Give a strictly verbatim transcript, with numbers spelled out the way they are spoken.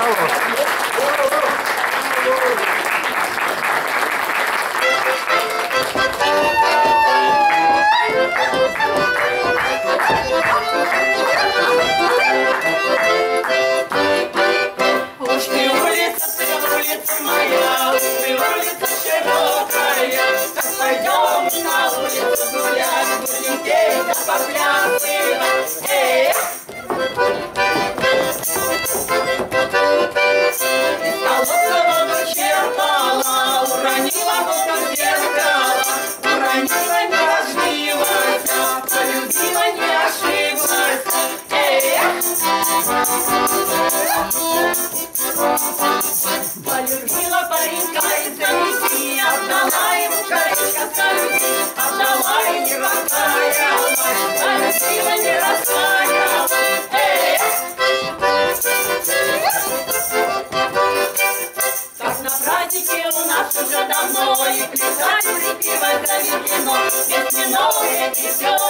Полюбила паренька из Галики, отдала ему колечко старюки, отдала и не раскаялась, полюбила, не раскаялась. Эй! Как на празднике у нас уже давно, и плясали, припевать заведено, песни новые, веселые.